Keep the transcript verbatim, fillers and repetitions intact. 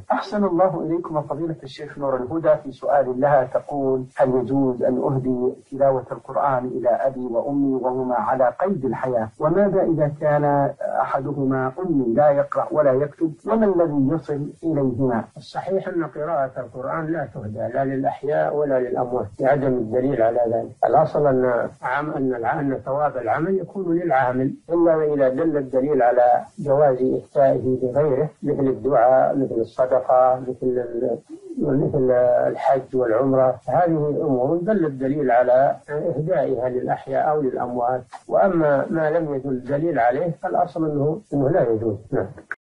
أحسن الله إليكم فضيلة الشيخ نور الهدى. في سؤال لها تقول: هل يجوز أن أهدي تلاوة القرآن إلى أبي وأمي وهما على قيد الحياة؟ وماذا إذا كان أحدهما أمي لا يقرأ ولا يكتب؟ وما الذي يصل إليهما؟ الصحيح أن قراءة القرآن لا تهدى لا للأحياء ولا للأموات لعدم الدليل على ذلك. الأصل أن عام أن أن ثواب العمل يكون للعامل، إلا إذا دل الدليل على جواز إهدائه لغيره، مثل الدعاء، مثل الصدقة، مثل مثل الحج والعمرة. هذه أمور دل الدليل على إهدائها للأحياء أو للأموات. وأما ما لم يدل الدليل عليه فالأصل أنه, إنه لا يجوز. نعم.